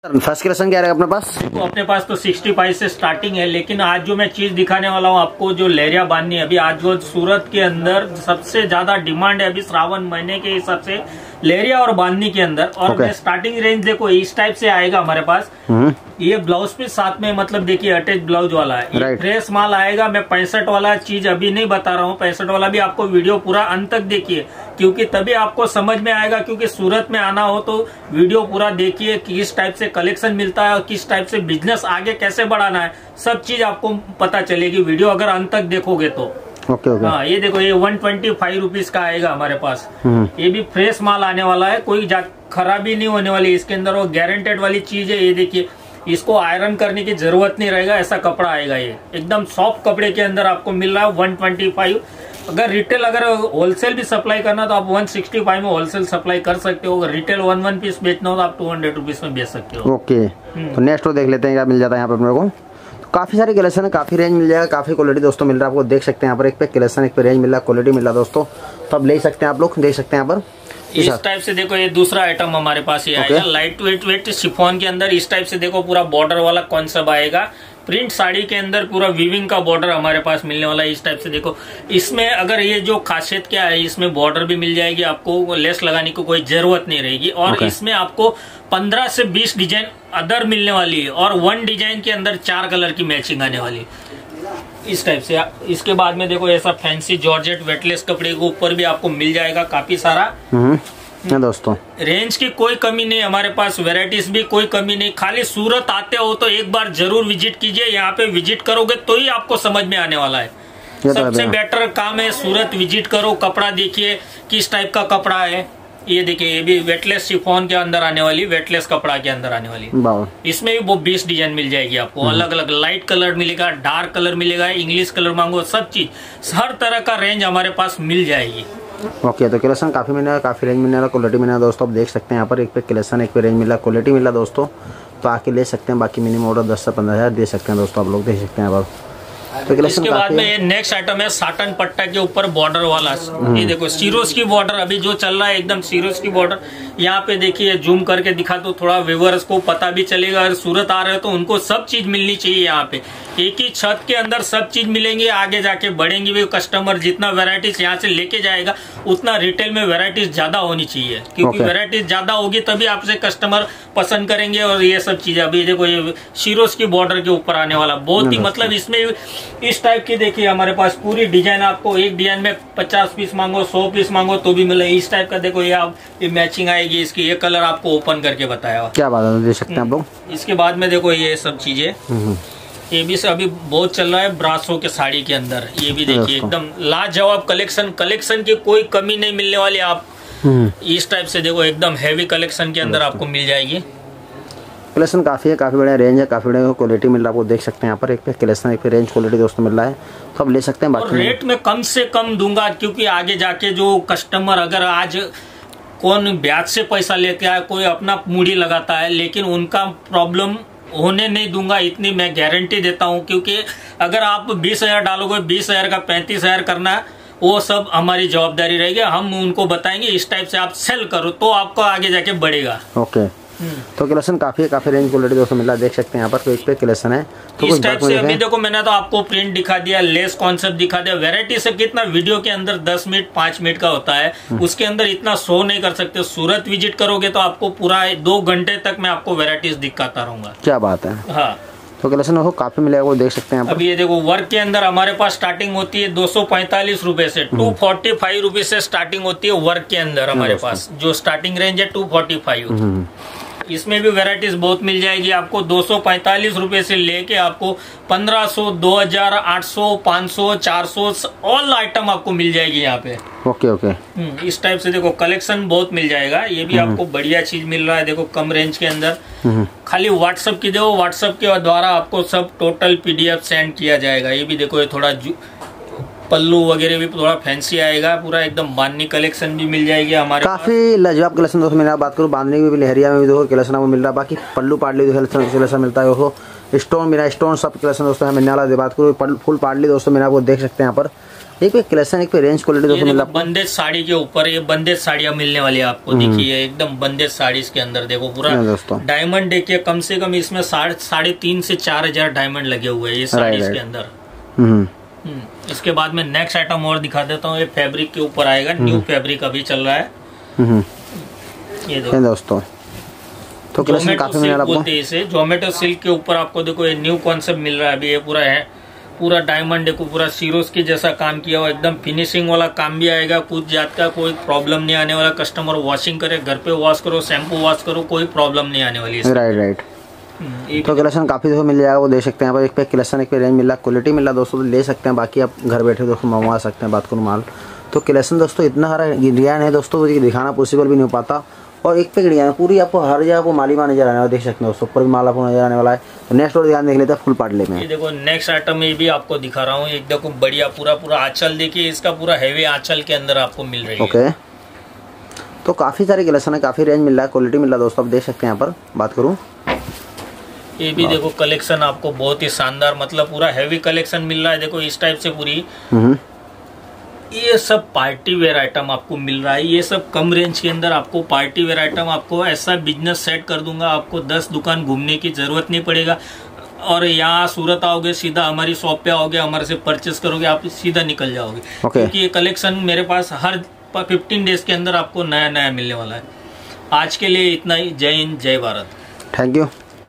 First collection क्या रहेगा अपने पास? तो अपने पास तो 65 से स्टार्टिंग है, लेकिन आज जो मैं चीज दिखाने वाला हूँ आपको, जो लहरिया बांधनी है, अभी आज जो सूरत के अंदर सबसे ज्यादा डिमांड है अभी श्रावण महीने के हिसाब से लहरिया और बांधनी के अंदर। और मैं स्टार्टिंग रेंज देखो इस टाइप से आएगा हमारे पास। ये ब्लाउज पीस साथ में, मतलब देखिए अटैच ब्लाउज वाला है, ये फ्रेश माल आएगा। मैं 65 वाला चीज अभी नहीं बता रहा हूँ, 65 वाला भी आपको वीडियो पूरा अंत तक देखिए, क्योंकि तभी आपको समझ में आएगा। क्योंकि सूरत में आना हो तो वीडियो पूरा देखिए, किस टाइप से कलेक्शन मिलता है और किस टाइप से बिजनेस आगे कैसे बढ़ाना है, सब चीज आपको पता चलेगी वीडियो अगर अंत तक देखोगे तो। ओके। हाँ, ये देखो ये 125 रुपीज का आएगा हमारे पास। ये भी फ्रेश माल आने वाला है, कोई खराबी नहीं होने वाली इसके अंदर, वो गारंटेड वाली चीज है। ये देखिए, इसको आयरन करने की जरूरत नहीं रहेगा, ऐसा कपड़ा आएगा। ये एकदम सॉफ्ट कपड़े के अंदर आपको मिल रहा है 125। अगर रिटेल, अगर होलसेल भी सप्लाई करना तो आप 165 में होलसेल सप्लाई कर सकते हो। अगर रिटेल 1 पीस बेचना हो तो आप 200 रुपीज में बेच सकते हो। ओके, तो नेक्स्ट देख लेते हैं क्या मिल जाता है यहाँ पे अपने को। तो काफी सारी कलेक्शन है, काफी रेंज मिल जाएगा, काफी क्वालिटी दोस्तों मिल रहा है आपको। देख सकते हैं यहाँ पर एक पे कलेक्शन, एक पे रेंज मिल रहा है, क्वालिटी मिल रहा है दोस्तों। तो आप ले सकते हैं, आप लोग देख सकते हैं यहाँ पर इस टाइप से। देखो ये दूसरा आइटम हमारे पास ये आएगा, लाइट वेट शिफॉन के अंदर। इस टाइप से देखो पूरा बॉर्डर वाला कॉन्सेप्ट आएगा, प्रिंट साड़ी के अंदर पूरा वीविंग का बॉर्डर हमारे पास मिलने वाला है। इस टाइप से देखो, इसमें अगर ये जो खासियत क्या है, इसमें बॉर्डर भी मिल जाएगी आपको, लेस लगाने की कोई जरूरत नहीं रहेगी। और इसमें आपको 15 से 20 डिजाइन अदर मिलने वाली है, और 1 डिजाइन के अंदर 4 कलर की मैचिंग आने वाली है इस टाइप से। इसके बाद में देखो ऐसा फैंसी जॉर्जेट वेटलेस कपड़े के ऊपर भी आपको मिल जाएगा काफी सारा। दोस्तों रेंज की कोई कमी नहीं हमारे पास, वैरायटीज भी कोई कमी नहीं। खाली सूरत आते हो तो एक बार जरूर विजिट कीजिए, यहाँ पे विजिट करोगे तो ही आपको समझ में आने वाला है। सबसे बेटर काम है सूरत विजिट करो, कपड़ा देखिए किस टाइप का कपड़ा है। ये देखिए, ये भी वेटलेस शिफॉन के अंदर आने वाली, वेटलेस कपड़ा के अंदर आने वाली। इसमें भी वो 20 डिजाइन मिल जाएगी आपको, अलग अलग लाइट कलर मिलेगा, डार्क कलर मिलेगा, इंग्लिश कलर मांगो, सब चीज हर तरह का रेंज हमारे पास मिल जाएगी। ओके, तो कलेक्शन काफी मिल रहा है, काफी रेंज मिल रहा है, क्वालिटी मिल रहा है दोस्तों। आप देख सकते हैं यहाँ पर एक पे कलेक्शन, एक पे रेंज मिल रहा है, क्वालिटी मिल रहा है दोस्तों। तो आके ले सकते हैं, बाकी मिनिमम ऑर्डर 10 से 15 हज़ार दे सकते हैं दोस्तों, आप लोग देख सकते हैं यहाँ पर। तो इसके बाद में ये नेक्स्ट आइटम है साटन पट्टा के ऊपर बॉर्डर वाला। ये देखो सीरोज की बॉर्डर अभी जो चल रहा है, एकदम सीरोज की बॉर्डर। यहाँ पे देखिए, जूम करके दिखा तो थोड़ा व्यूअर्स को पता भी चलेगा। अगर सूरत आ रहे हो तो उनको सब चीज मिलनी चाहिए यहाँ पे, एक ही छत के अंदर सब चीज मिलेंगे। आगे जाके बढ़ेंगे भी कस्टमर, जितना वेराइटीज यहाँ से लेके जाएगा उतना रिटेल में वेराइटीज ज्यादा होनी चाहिए, क्योंकि वेराइटीज ज्यादा होगी तभी आपसे कस्टमर पसंद करेंगे। और ये सब चीजें अभी देखो, ये सीरोज की बॉर्डर के ऊपर आने वाला बहुत ही, मतलब इसमें इस टाइप की देखिए हमारे पास पूरी डिजाइन। आपको एक डिजाइन में 50 पीस मांगो, 100 पीस मांगो तो भी मिले। इस टाइप का देखो, ये मैचिंग आएगी इसकी, ये कलर आपको ओपन करके बताया। क्या बात है, देख सकते हैं आप लोग। इसके बाद में देखो ये सब चीजें, ये भी अभी बहुत चल रहा है ब्रासो के साड़ी के अंदर। ये भी देखिए एकदम लाजवाब कलेक्शन, कलेक्शन की कोई कमी नहीं मिलने वाली। आप इस टाइप से देखो, एकदम हैवी कलेक्शन के अंदर आपको मिल जाएगी। कलेक्शन काफी है, काफी बड़ा रेंज है, काफी बड़ा क्वालिटी मिल रहा है आपको। देख सकते हैं यहाँ पर एक पे कलेक्शन, एक पे रेंज क्वालिटी दोस्तों मिल रहा है, तो आप ले सकते हैं। बाकी रेट में कम से कम दूंगा, क्योंकि आगे जाके जो कस्टमर, अगर आज कौन ब्याज से पैसा लेके आए, कोई अपना मूड़ी लगाता है, लेकिन उनका प्रॉब्लम होने नहीं दूंगा, इतनी मैं गारंटी देता हूं। क्योंकि अगर आप 20,000 डालोगे, 20,000 का 35,000 करना, वो सब हमारी जवाबदारी रहेगी। हम उनको बताएंगे इस टाइप से आप सेल करो तो आपको आगे जाके बढ़ेगा। ओके, तो कलेक्शन काफी रेंज क्वालिटी दोस्तों मिल रहा है। देख सकते हैं यहाँ पर एक पे कलेक्शन है, तो इस टाइप से अभी देखो, मैंने तो आपको प्रिंट दिखा दिया, लेस कॉन्सेप्ट दिखा दिया। वैरायटी से कितना वीडियो के अंदर 10 मिनट 5 मिनट का होता है, उसके अंदर इतना शो नहीं कर सकते। सूरत विजिट करोगे तो आपको पूरा 2 घंटे तक मैं आपको वैरायटीज दिखाता रहूंगा। क्या बात है। हाँ, तो कलेक्शन वो काफी मिलेगा, वो देख सकते हैं। अब ये देखो, वर्क के अंदर हमारे पास स्टार्टिंग होती है 245 रुपए से, 245 रुपए से स्टार्टिंग होती है वर्क के अंदर हमारे पास। जो स्टार्टिंग रेंज है 245। इसमें भी वैरायटीज बहुत मिल जाएगी आपको। 245 रुपए से लेके आपको 1500, 2000, 800, 500, 400 ऑल आइटम आपको मिल जाएगी यहाँ पे। Okay okay. इस टाइप से देखो कलेक्शन बहुत मिल जाएगा। ये भी आपको बढ़िया चीज मिल रहा है, देखो कम रेंज के अंदर। खाली व्हाट्सएप की दो, व्हाट्सएप के द्वारा आपको सब टोटल PDF सेंड किया जाएगा। ये भी देखो, ये थोड़ा पल्लू वगैरह भी थोड़ा फैंसी आएगा, पूरा एकदम बांधनी कलेक्शन भी मिल जाएगी हमारे। काफी लाजवाब कलेक्शन दोस्तों मेरा बात करूँ, बांधनी में भी, लहरिया में भी देखो कलेक्शन आपको मिल रहा है। बाकी पल्लू पाटली कलेक्शन मिलता है, देखो स्टोन मेरा स्टोन सब कलेक्शन दोस्तों मिलने वाला। बात करूँ फुल पाटली दोस्तों मेरा, आपको देख सकते हैं यहाँ पर एक पे कलेक्शन एक पे रेंज क्वालिटी दोस्तों मिल रहा है आपको। बंदेज साड़ी के ऊपर ये बंदेज साड़ियाँ मिलने वाली है आपको। देखिए एकदम बंदेज साड़ी के अंदर देखो पूरा दोस्तों डायमंड देखिए, कम से कम इसमें 3,500 से 4,000 डायमंड लगे हुए हैं ये साड़ी के अंदर। इसके बाद में नेक्स्ट आइटम और दिखा देता हूँ। ये फैब्रिक के ऊपर आएगा, न्यू फैब्रिक अभी चल रहा है ये देखो दोस्तों। तो कलेक्शन काफी मिल रहा है आपको। इसे जोमेटो सिल्क के ऊपर आपको देखो ये न्यू कॉन्सेप्ट मिल रहा है अभी। ये पूरा है पूरा डायमंड देखो, पूरा सीरोस के जैसा काम किया हुआ, एकदम फिनिशिंग वाला काम भी आएगा। कुछ जात का कोई प्रॉब्लम नहीं आने वाला। कस्टमर वॉशिंग करे, घर पे वॉश करो, शैम्पू वॉश करो, कोई प्रॉब्लम नहीं आने वाली है। राइट। तो कलेक्शन काफी देखो मिल जाएगा, वो दे सकते हैं यहाँ पर। एक पे कलेक्शन एक पे रेंज मिल रहा है, क्वालिटी मिल रहा है दोस्तों, तो ले सकते हैं। बाकी आप घर बैठे दोस्तों मंगवा सकते हैं, बात करूँ माल। तो कलेक्शन दोस्तों इतना सारा डिजाइन है दोस्तों, दिखाना पॉसिबल भी नहीं हो पाता। और एक पे डिजाइन पूरी आपको हर जगह आपको माली माल नजर आने वाला, देख सकते हैं दोस्तों। ऊपर भी माल आपको नजर आने वाला है। तो नेक्स्ट और ध्यान देख लेते हैं फुल पार्टले में। ये देखो नेक्स्ट आइटम ये भी आपको दिखा रहा हूँ। एक देखो बढ़िया पूरा आंचल देखिए, इसका पूरा हैवी आंचल के अंदर आपको मिल रही है। ओके, तो काफी सारे कलेक्शन है, काफी रेंज मिल रहा है, क्वालिटी मिल रहा है दोस्तों। आप देख सकते हैं यहाँ पर। बात करूँ ये भी देखो कलेक्शन आपको बहुत ही शानदार, मतलब पूरा हैवी कलेक्शन मिल रहा है। देखो इस टाइप से पूरी ये सब पार्टी वेयर आइटम आपको मिल रहा है। ये सब कम रेंज के अंदर आपको पार्टी वेयर आइटम, आपको ऐसा बिजनेस सेट कर दूंगा। आपको 10 दुकान घूमने की जरूरत नहीं पड़ेगा। और यहाँ सूरत आओगे, सीधा हमारी शॉप पे आओगे, हमारे से परचेस करोगे, आप सीधा निकल जाओगे। क्योंकि ये कलेक्शन मेरे पास हर 15 डेज के अंदर आपको नया नया मिलने वाला है। आज के लिए इतना ही। जय हिंद, जय भारत। Thank you.